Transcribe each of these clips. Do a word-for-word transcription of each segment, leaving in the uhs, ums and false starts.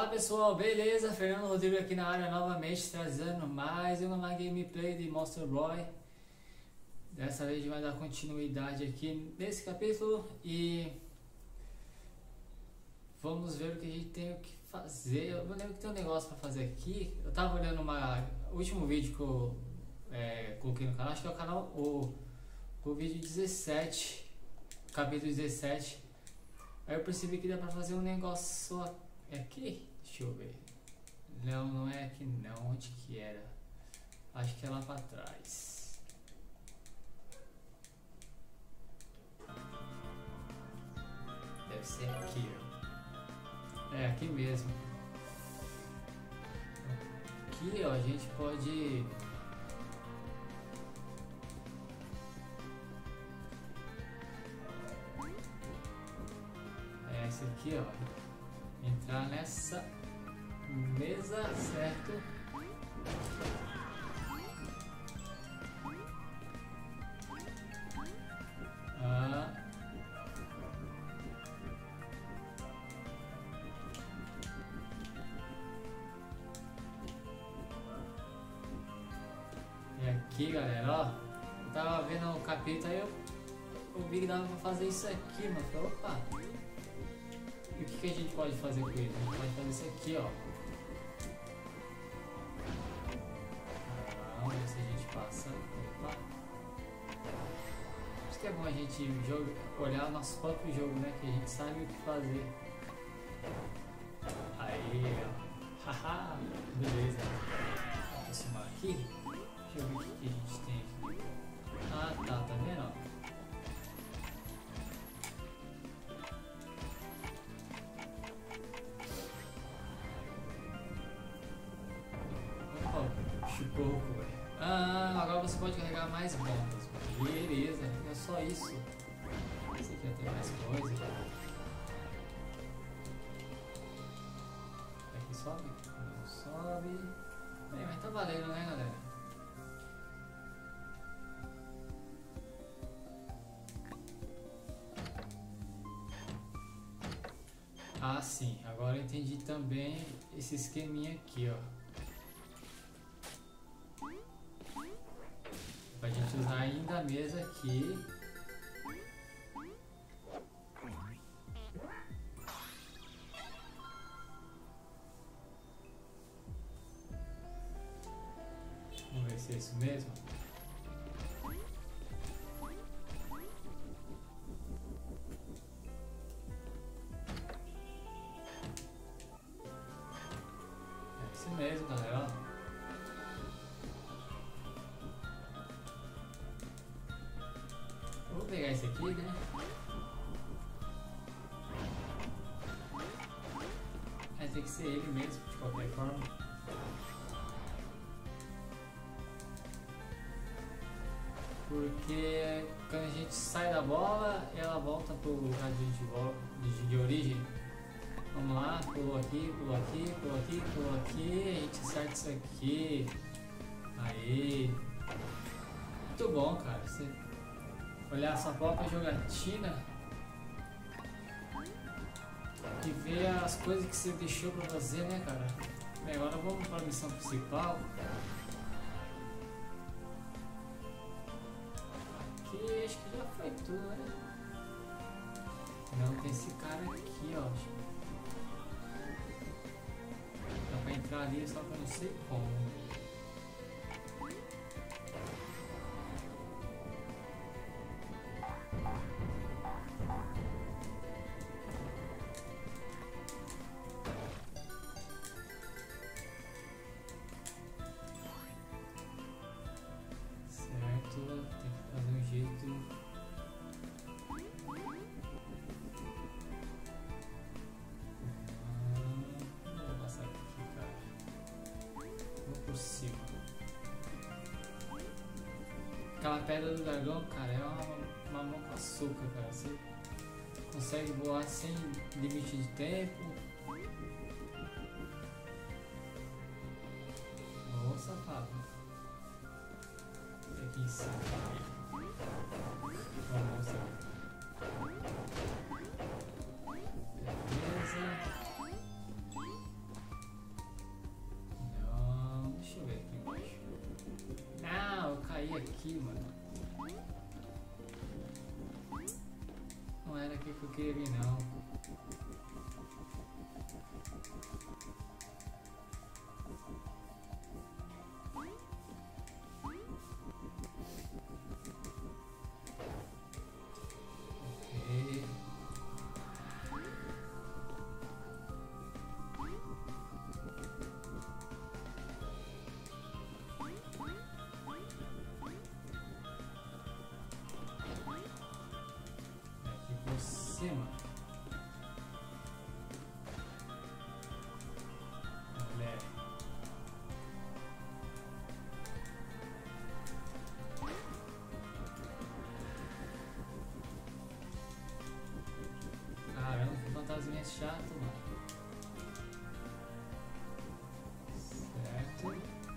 Pessoal, beleza? Fernando Rodrigo aqui na área novamente, trazendo mais uma gameplay de Monster Boy. Dessa vez a gente vai dar continuidade aqui nesse capítulo e vamos ver o que a gente tem o que fazer. Eu lembro que tem um negócio pra fazer aqui. Eu tava olhando uma, o último vídeo que eu é, coloquei no canal, acho que é o canal, o, o vídeo dezessete, capítulo dezessete. Aí eu percebi que dá pra fazer um negócio aqui. Deixa eu ver. Não, não é aqui não. Onde que era? Acho que é lá pra trás. Deve ser aqui, ó. É aqui mesmo. Aqui, ó, a gente pode... É esse aqui, ó. Entrar nessa mesa, certo? Ah. E aqui, galera, ó, eu tava vendo o capítulo aí eu, eu vi que dava pra fazer isso aqui, mas falei, opa, e o que, que a gente pode fazer com ele? A gente pode fazer isso aqui, ó. Vamos ver se a gente passa. Opa. Acho que é bom a gente jogo, olhar o nosso próprio jogo, né? Que a gente sabe o que fazer. Aí, ó. Haha, beleza. Vou aproximar aqui. Deixa eu ver o que, que a gente tem aqui. Ah, tá, tá vendo? Ó? Pouco, velho. Ah, agora você pode carregar mais bombas. Beleza, é só isso. Esse aqui tem mais coisa. Aqui sobe? Não sobe. Bem, mas tá valendo, né, galera? Ah, sim. Agora eu entendi também esse esqueminha aqui, ó. Pra gente usar ainda a mesa aqui. Vamos ver se é isso mesmo. É isso mesmo, galera. Ó. Vou pegar esse aqui, né? Vai ter que ser ele mesmo, de qualquer forma. Porque quando a gente sai da bola, ela volta pro lugar de, de origem. Vamos lá, pulou aqui, pulou aqui, pulou aqui, pulou aqui. A gente acerta isso aqui. Aí. Muito bom, cara. Você olhar sua própria jogatina e ver as coisas que você deixou pra fazer, né, cara? Bem, agora vamos para a missão principal. Aqui acho que já foi tudo, né? Não, tem esse cara aqui, ó. Dá pra entrar ali, só que eu não sei como. Tem que fazer um jeito. Ah, vou passar aqui, cara. Vou por cima. Aquela pedra do dragão, cara, é uma, uma mão com açúcar, cara. Você consegue voar sem limite de tempo. Ô, safado. Aqui em cima. Vamos lá. Beleza. aqui, mano. Não era aqui que eu queria vir, não. Cima. Olha. Caramba, que fantasminha chato, mano. Certo.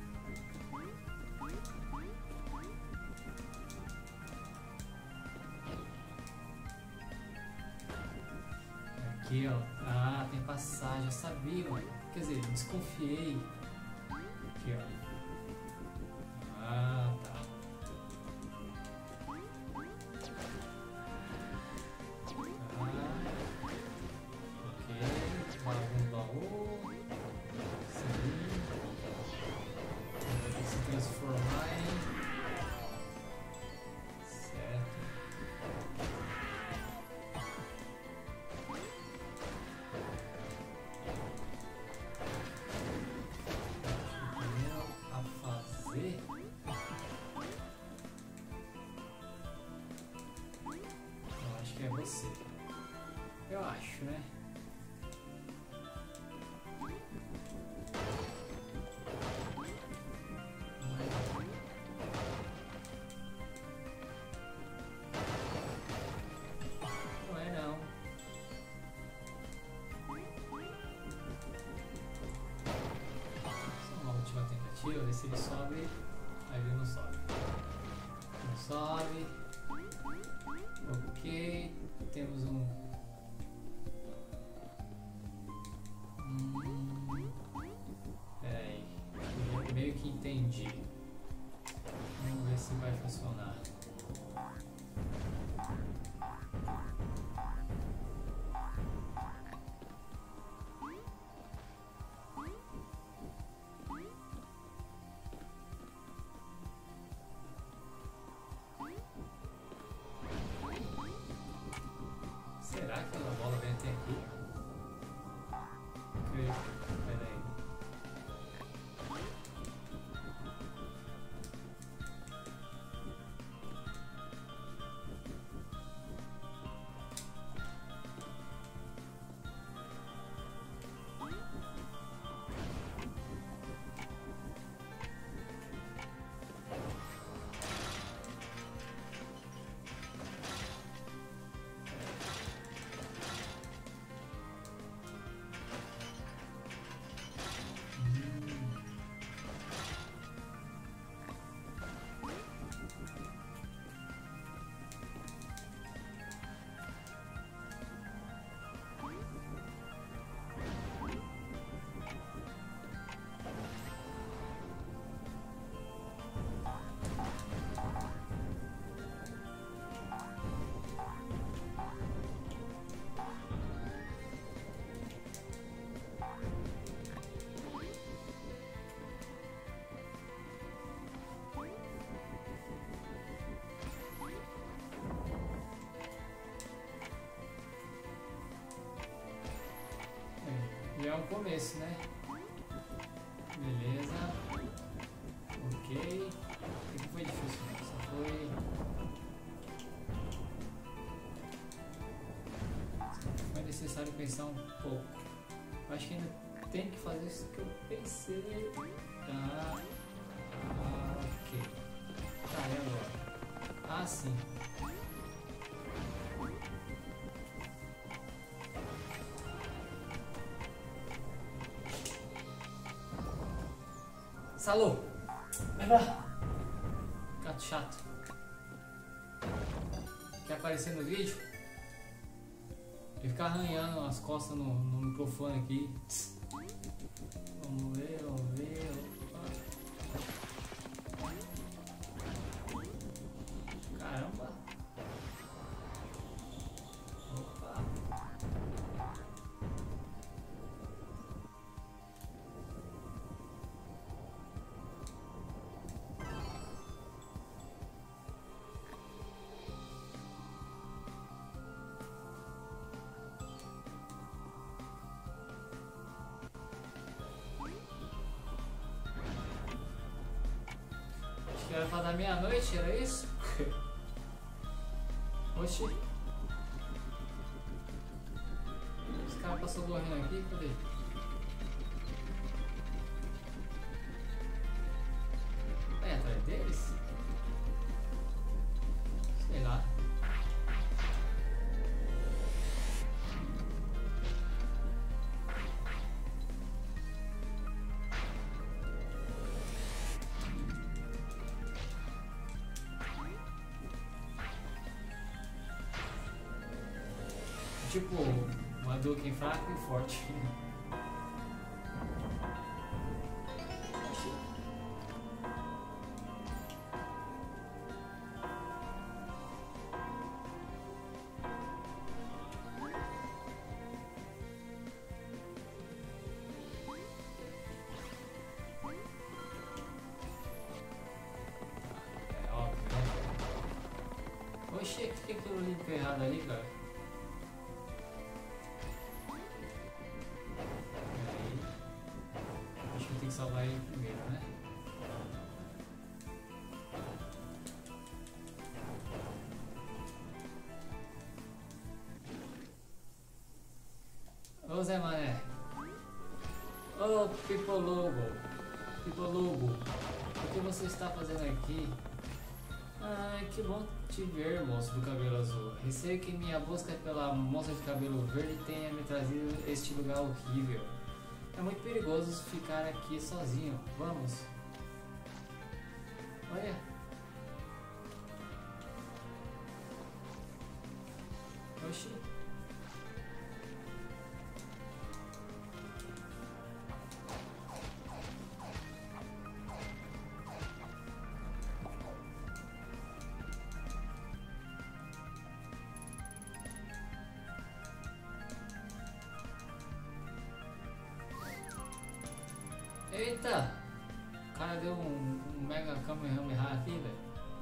Aqui, ó. Ah, tem passagem. Eu sabia, mano. Quer dizer, desconfiei. Aqui, ó. Ah, tá. Ah, ok. Algum baú. Sim. Vai ter que se transformar em... Certo. É você. Eu acho, né? Não é não. Só uma última tentativa, ver se ele sobe. Aí ele não sobe. Não sobe. Ok, temos um... Hum, peraí, eu meio que entendi. Vamos ver se vai funcionar. Será que a bola vem até aqui? Ok, peraí. E é um começo, né? Beleza. Ok. Aqui foi difícil, né? Só foi... Foi necessário pensar um pouco. Acho que ainda tem que fazer isso que eu pensei. Tá. Ah, ok. Tá, e agora? Ah, sim. Salô! Vai lá! Gato chato. Quer aparecer no vídeo? Ele fica arranhando as costas no, no microfone aqui. Vamos ver, vamos ver. Opa. Que era pra dar meia-noite, era isso? Oxi. Os caras passaram correndo aqui, cadê? É atrás deles? Sei lá. Tipo, uma Hadouken fraco e forte. É óbvio, né? Oxi, o que é aquilo ali errado ali, cara? Salvar ele primeiro, né? Ô Zé Mané. Ô Pipolobo. Pipolobo. O que você está fazendo aqui? Ai, que bom te ver, moço do cabelo azul. Receio que minha busca pela moça de cabelo verde tenha me trazido este lugar horrível. É muito perigoso ficar aqui sozinho. Vamos. Olha. Oxi. Eita! O cara deu um, um mega Kamehameha aqui, velho.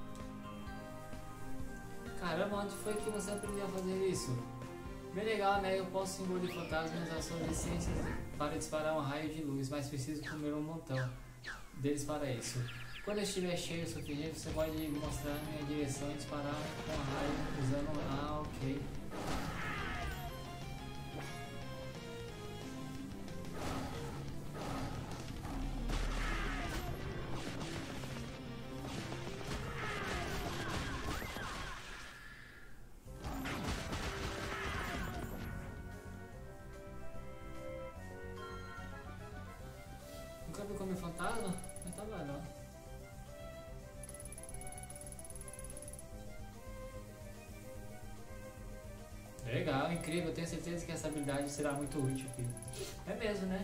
Caramba, onde foi que você aprendeu a fazer isso? Bem legal, né? Eu posso engolir fantasmas usar suas licenças para disparar um raio de luz, mas preciso comer um montão deles para isso. Quando eu estiver cheio o suficiente, você pode mostrar a minha direção e disparar com um raio usando... Ah, ok. Nunca vi comer fantasma? Mas tá bom, não. Legal, incrível. Tenho certeza que essa habilidade será muito útil aqui. É mesmo, né?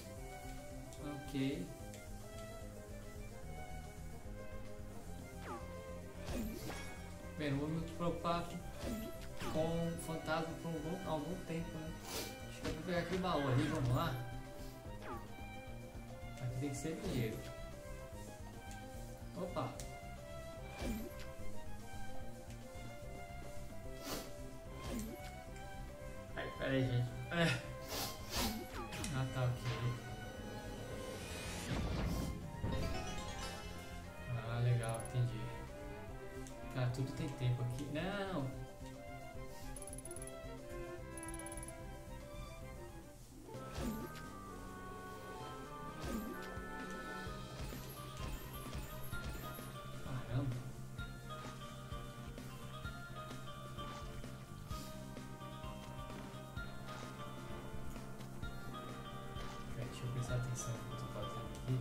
Ok. Bem, não vou me preocupar com fantasma por algum, algum tempo, né? Acho que eu vou pegar aquele baú ali, vamos lá? Aqui tem que ser ligeiro. Opa! Ai, peraí, gente. É. Ah, tá, ok. Ah, legal, entendi. Cara, tudo tem tempo aqui. Não! Deixa eu prestar atenção no que eu tô fazendo aqui.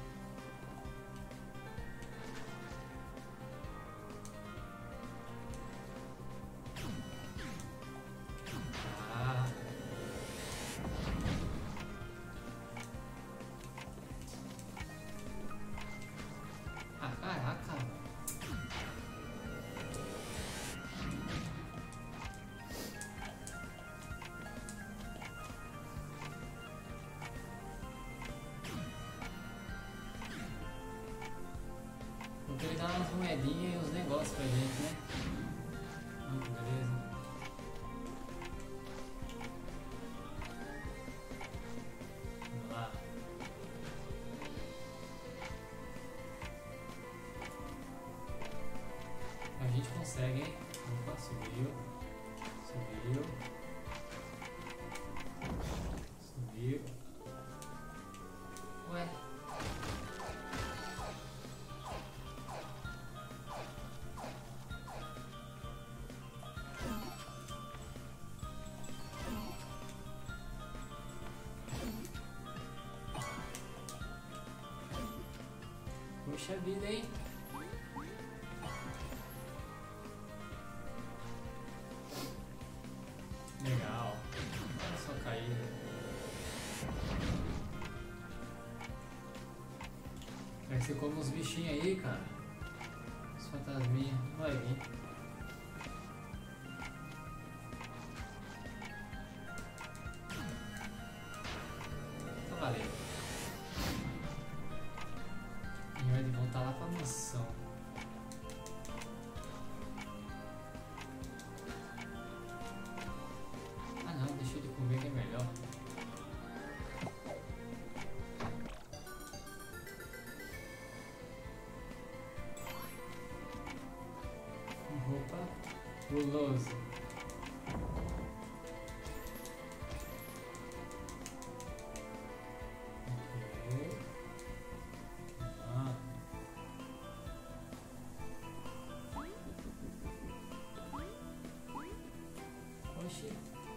Ah. Ah, caraca. Porque ele dá umas moedinhas e uns negócios pra gente, né? Hum, beleza. Vamos lá. gente consegue, hein? Opa, subiu. Subiu. Subiu. Ué. Puxa vida, hein? Legal. Olha só cair. Vai ser como uns bichinhos aí, cara. Os fantasminhas. Não vai vir. Tá valendo. E vai voltar lá pra mansão. Ah não, deixa ele comer que é melhor. Roupa guloso. Ok. Ah. Oxi.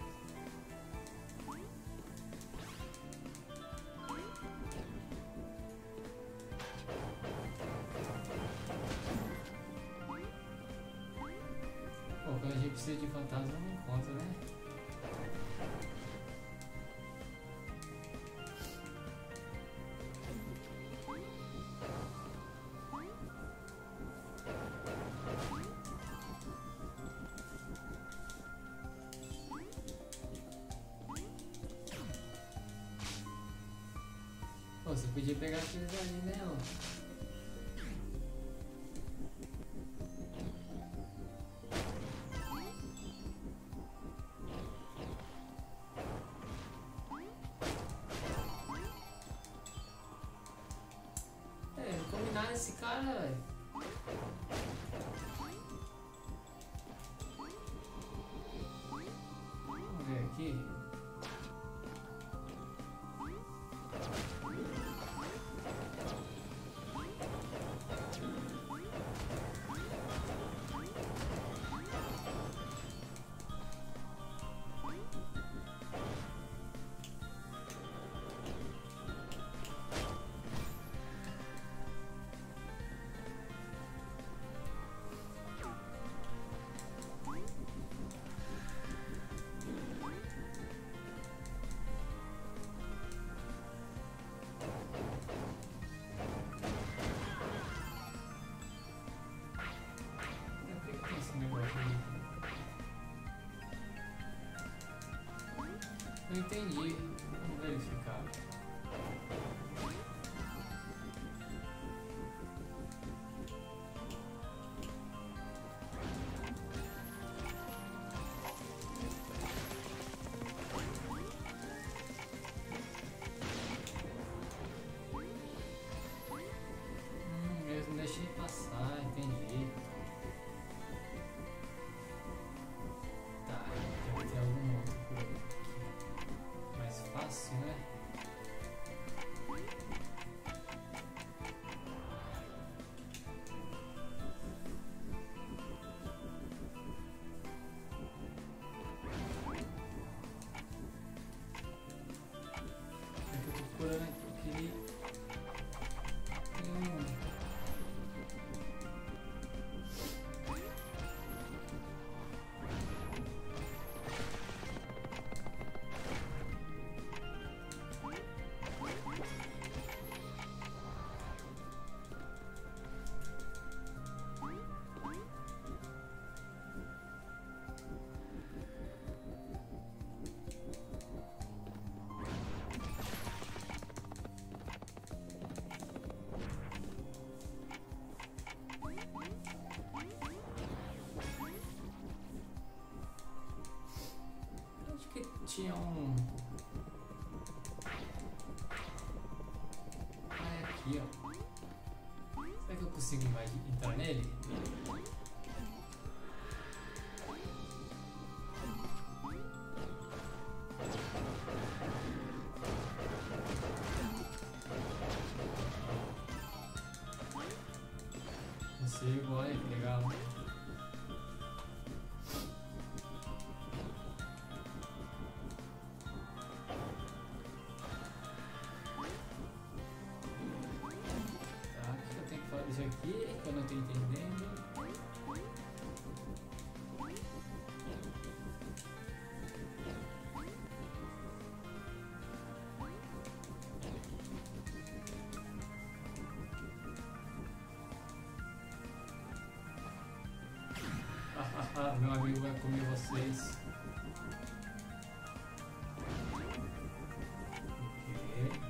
Pô, quando a gente precisa de fantasma, não encontra, né? Pô, você podia pegar aqueles ali, né? Ó. Esse cara, velho. Vamos ver aqui. Não entendi. Vamos verificar. Hum, eu não deixei passar, entendi. Tá, deve ter algum outro por aqui. Mais fácil, né? É que eu tô procurando aquele. Hum. Tinha um. Ah, é aqui, ó. Será que eu consigo mais entrar nele? consigo, olha que legal. Tá, o que eu tenho que fazer aqui que eu não estou entendendo? Ah, meu amigo vai comer vocês. Ok.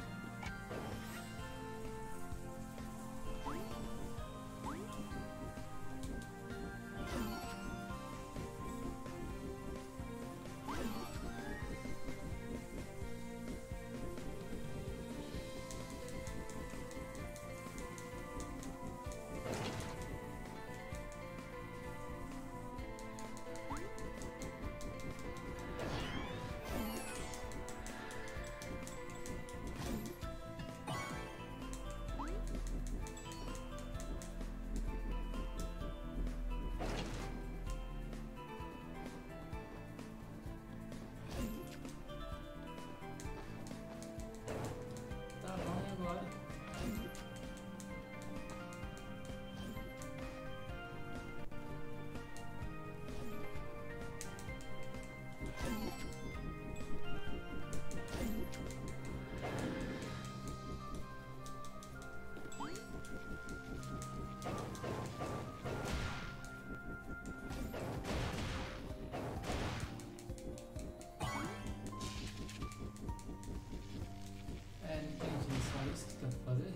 Tá bom, e agora? É, não entendi, só isso que tem que fazer?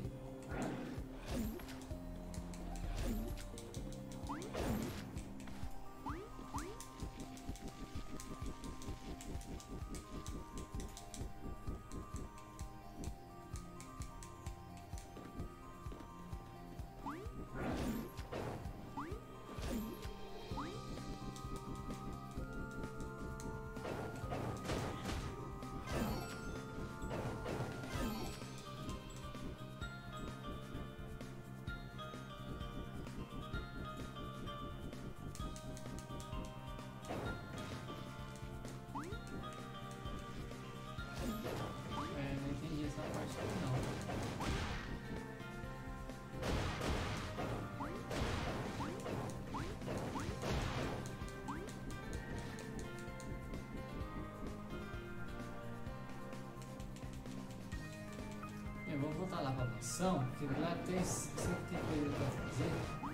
É, não entendi essa parte aqui não. Bem, vamos voltar lá pra mansão, porque lá tem, sempre tem coisa pra fazer.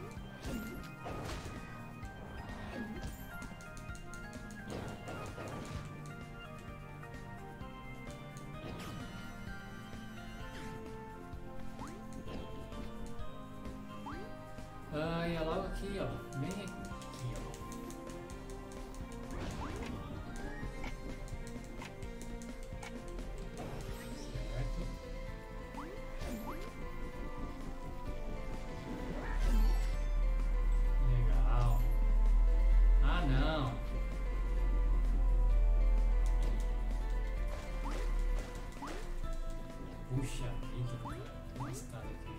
Ah, e é logo aqui, ó. Bem aqui, ó. Certo. Legal. Ah, não. Puxa vida, cara. Tem uma escada aqui.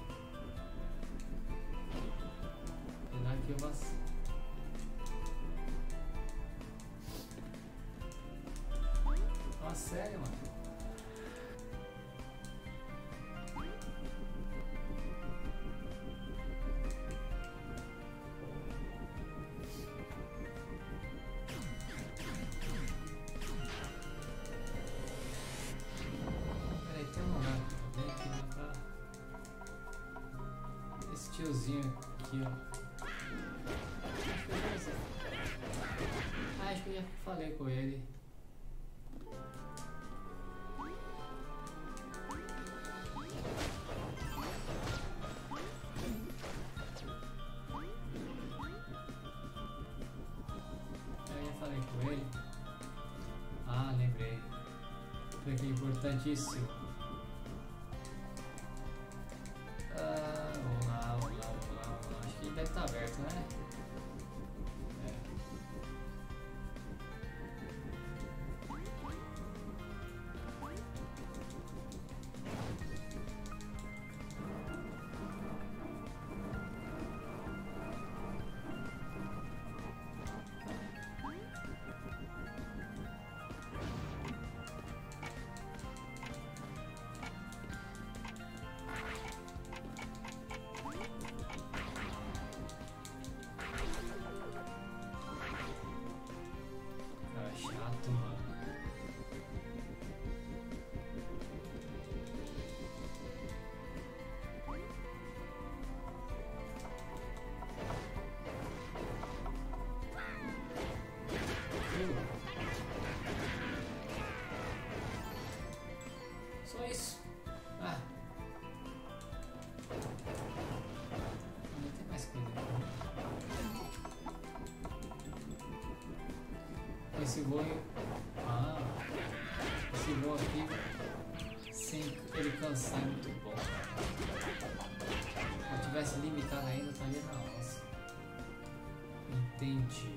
Será que eu vou... Fala sério, mano. Peraí, tem um lugar também que dá pra... Esse tiozinho aqui, ó. Ah, acho que eu já falei com ele. Eu já falei com ele. Ah, lembrei. Isso aqui é importantíssimo. Ah, vamos lá, vamos lá, vamos lá, vamos lá. Acho que deve estar aberto, né? esse gol. Ah, esse gol aqui sem ele cansar é muito bom. Se eu tivesse limitado ainda, eu estaria na nossa. Entendi.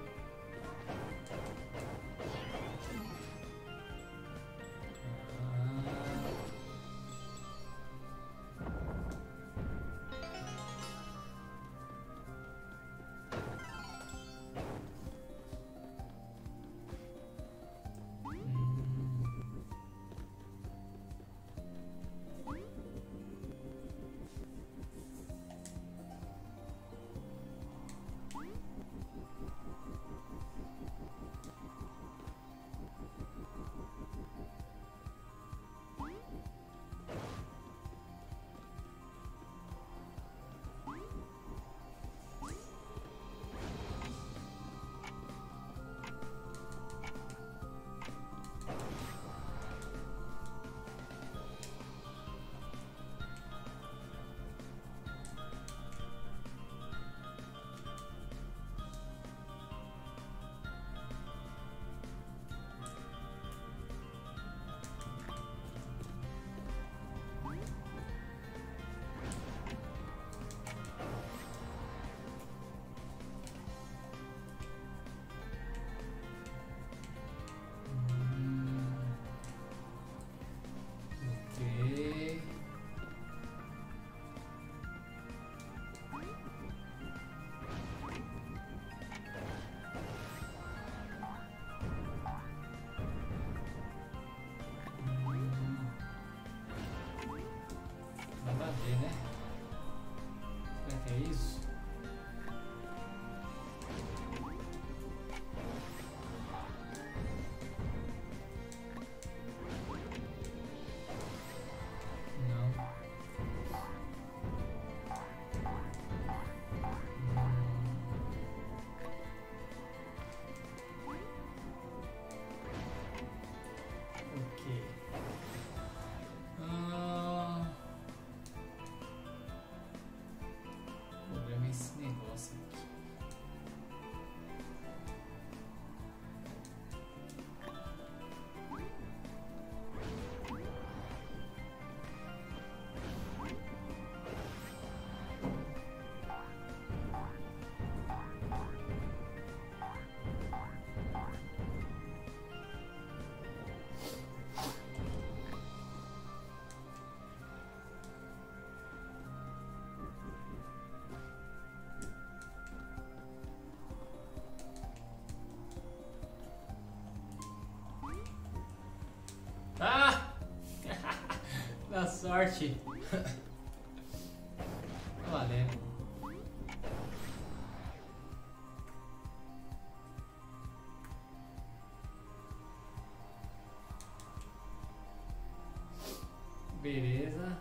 Né? Será que é isso? Não. Hum. Ok. Esse negócio aqui. Ah! Da sorte. Valendo. Beleza.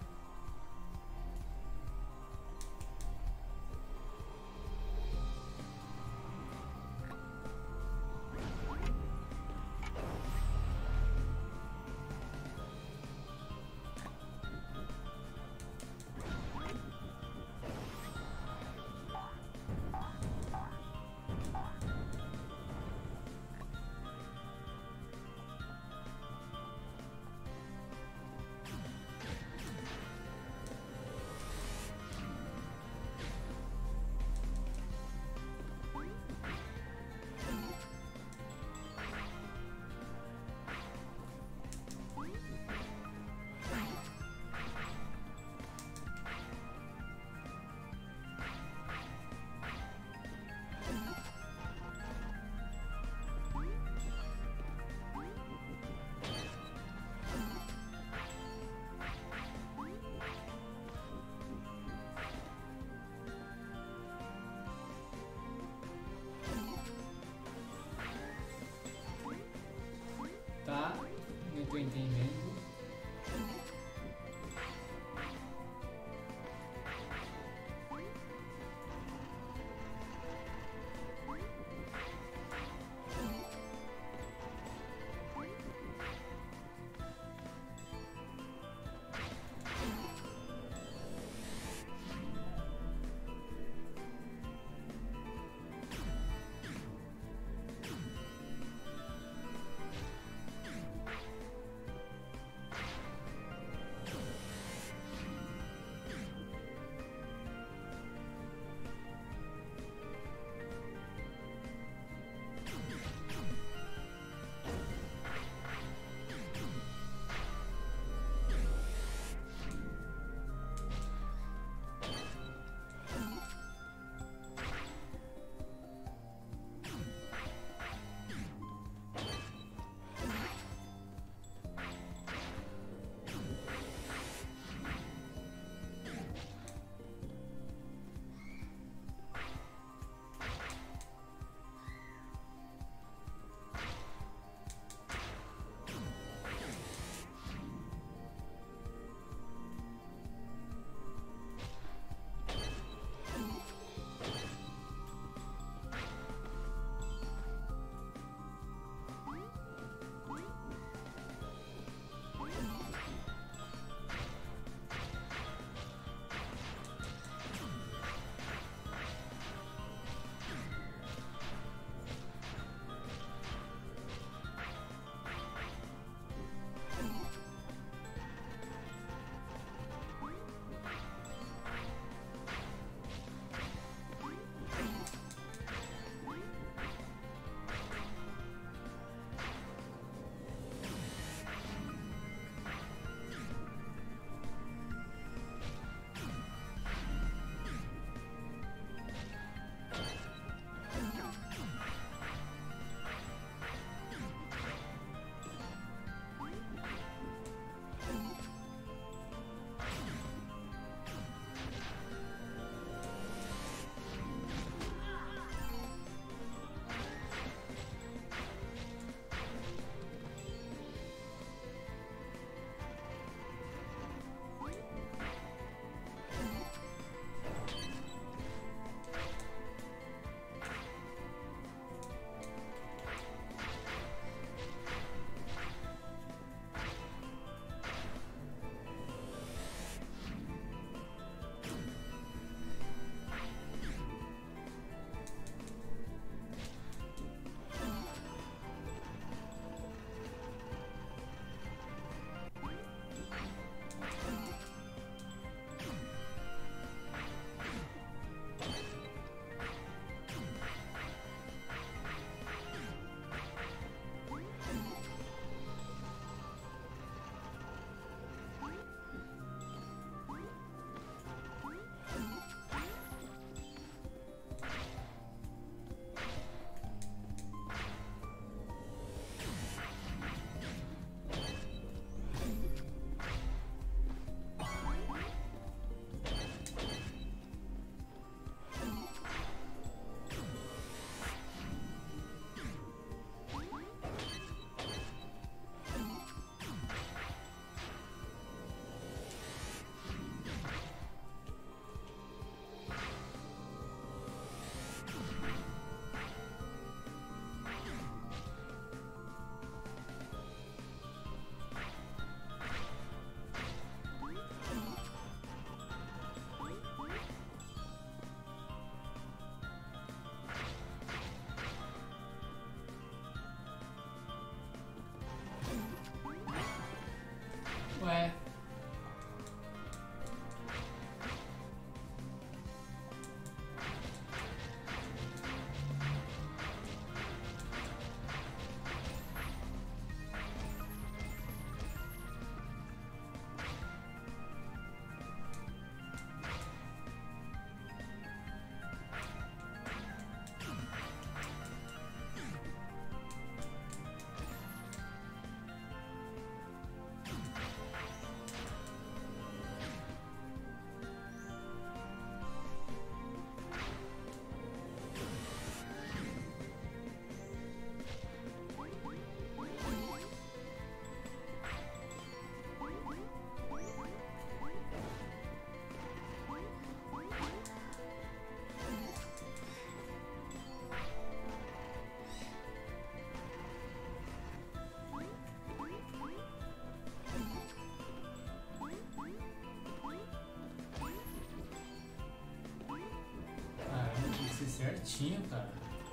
certinho, cara.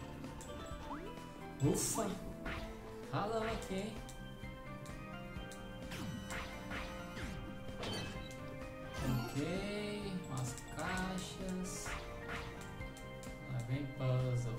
Ufa! Ralão aqui, hein? Ok, umas caixas. Lá vem puzzle.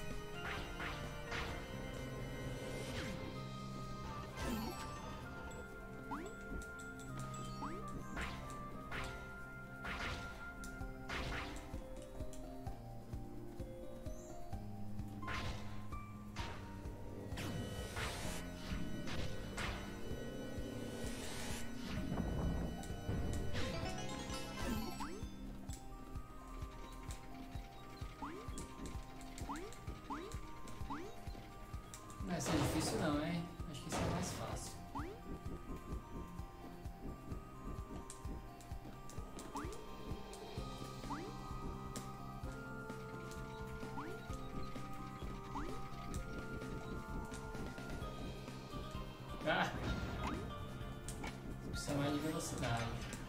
Não vai ser difícil não, hein? Acho que isso é mais fácil. Ah! Precisa mais de velocidade.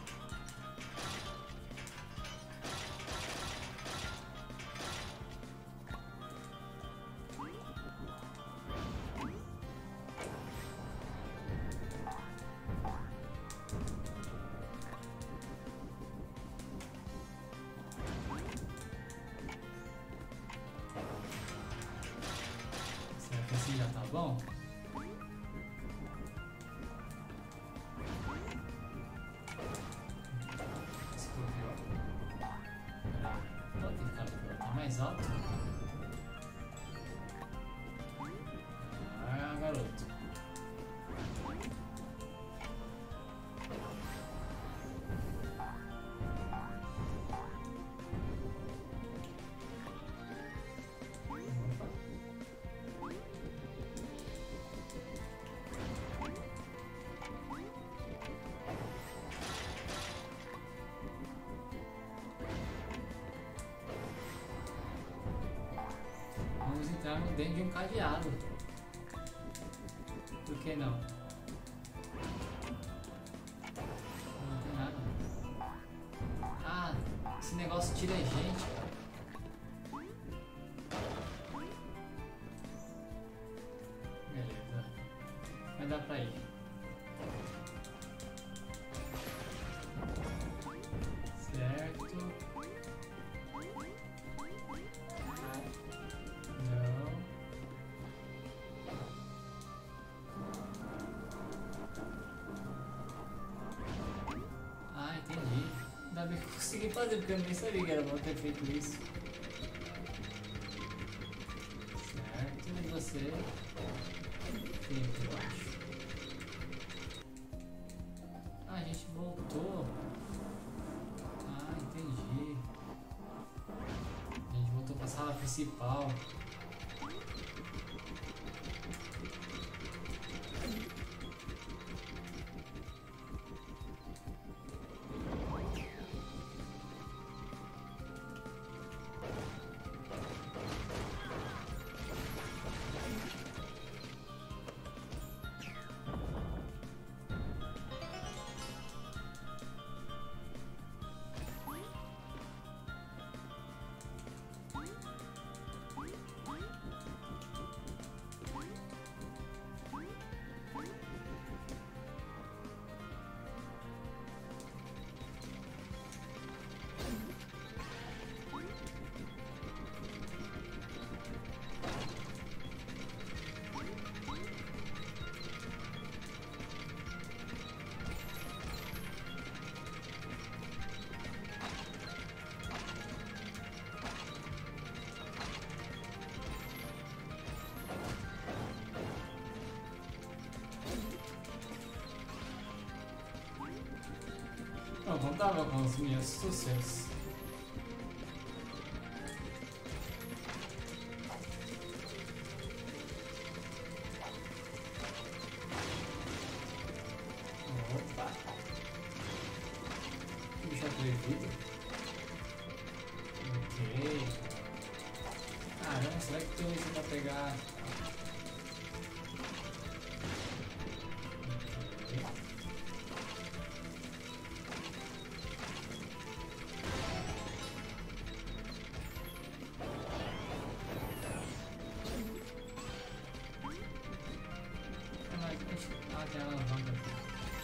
Será que assim já tá bom? Mais alto. Ah, garoto. Vamos entrar dentro de um cadeado. Por que não? Não tem nada. Ah, esse negócio tira a gente, cara. Beleza. Vai dar pra ir. Certo. Ainda bem que eu consegui fazer, porque eu nem sabia que era bom ter feito isso. Certo, e você tem aqui embaixo. Ah, a gente voltou. Ah, entendi. A gente voltou pra sala principal. Eu contava com os meus sucessos. Opa! Que bicho atrevido. Ok. Caramba, será que tem isso pra pegar? Ah, tem a alavanca aqui.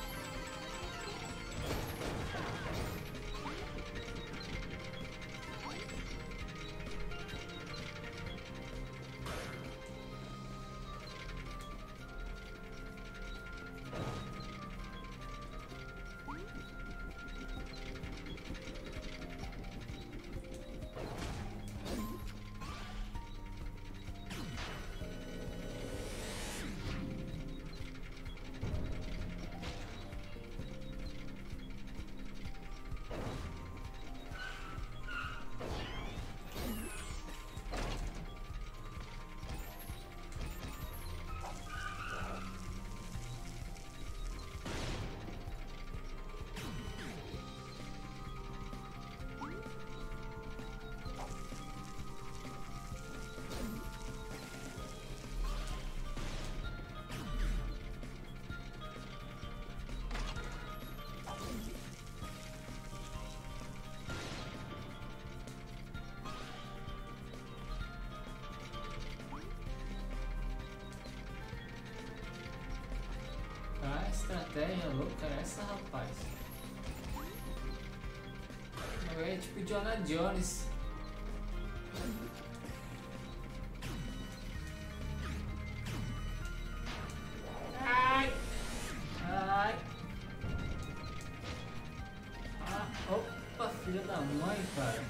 A estratégia louca é essa, rapaz. É tipo Indiana Jones. Ai! Ai! Ah, opa, filha da mãe, cara.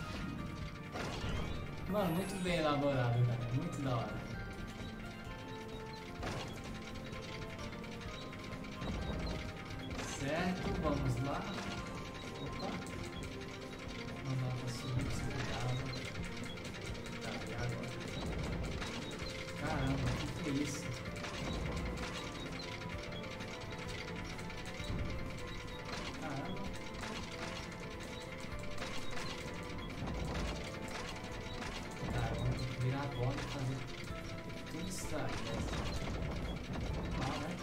Mano, muito bem elaborado, cara. Muito da hora. Certo, vamos lá. Opa. Vamos lá pra subir esse cuidado. Tá, e agora? Caramba, o que, que é isso? Caramba. Cara, vamos virar a bola e fazer tudo isso aí. Ah, né?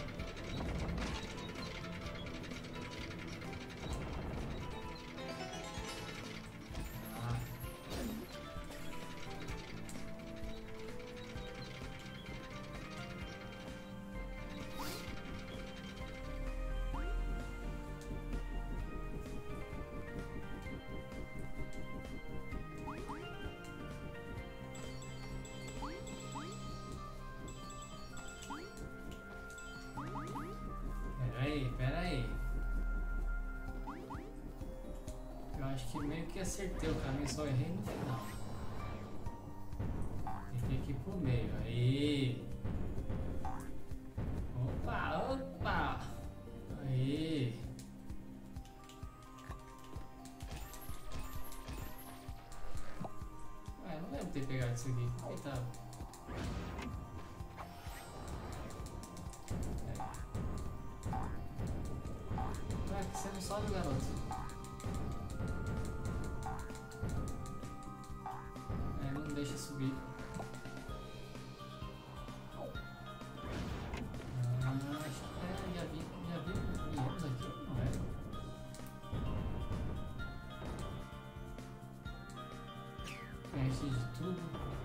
Pera aí. Eu acho que meio que acertei o caminho, só errei no final. Tem que ir pro meio. Aí. Opa, opa. Aí. Ué, não lembro de ter pegado isso aqui. Coitado. Você não sobe, garoto. É, não deixa subir. Ah, é, já vi, já vi viemos aqui, não é? Preenche de tudo.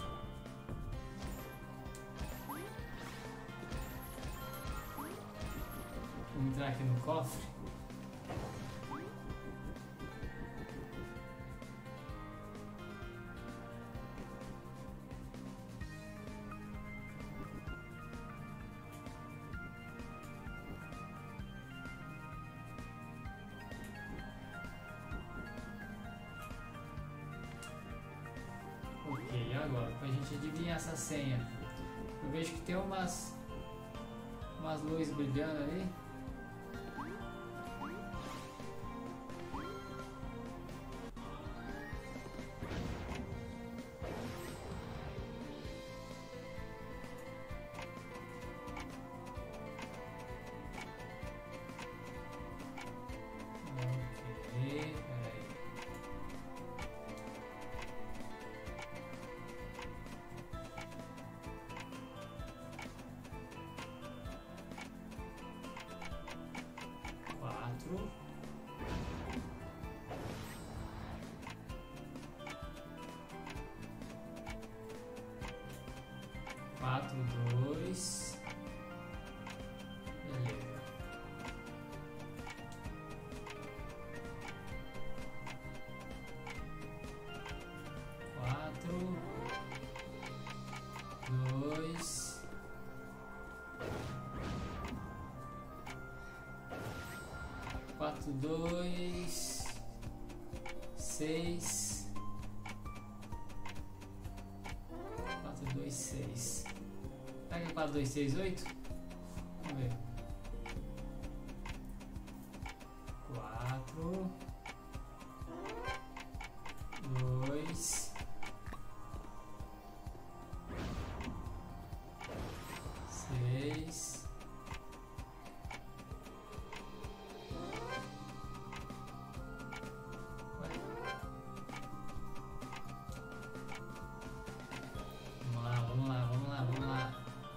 Vamos entrar aqui no cofre. Ok, agora, pra gente adivinhar essa senha. Eu vejo que tem umas umas luzes brilhando ali. Quatro, dois. Beleza. dois, quatro, dois, seis, quatro, dois, seis. Será que é quatro, dois, seis, oito? Vamos ver. quatro, dois, seis, vamos lá, vamos lá, vamos lá, vamos lá.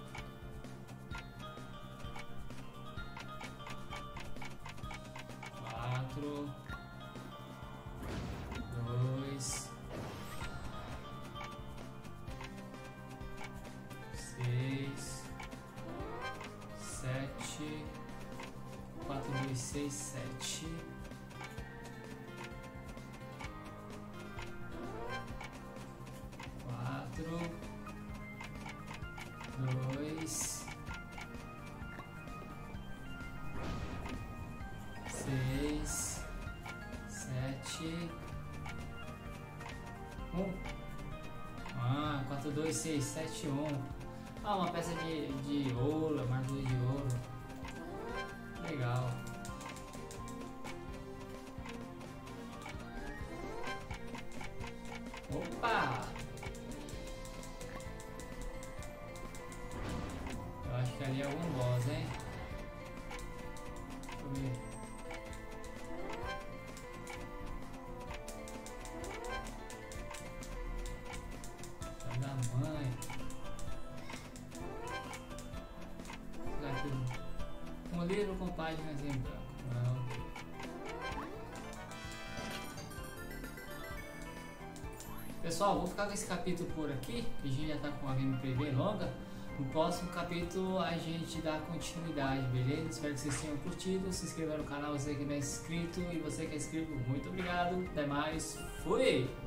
Quatro, dois, seis, sete, quatro, dois, seis, sete, quatro, dois, seis, sete, um. Ah, quatro, dois, seis, sete, um. Ah, uma peça de, de ouro, armadura de ouro. Legal. Opa! Eu acho que ali é algum boss, hein? Deixa eu ver. Da mãe. Um livro com páginas em branco. Não. Pessoal, vou ficar com esse capítulo por aqui, que a gente já tá com uma gameplay bem longa. No próximo capítulo a gente dá continuidade, beleza? Espero que vocês tenham curtido. Se inscreva no canal, você que não é inscrito, e você que é inscrito, muito obrigado. Até mais. Fui!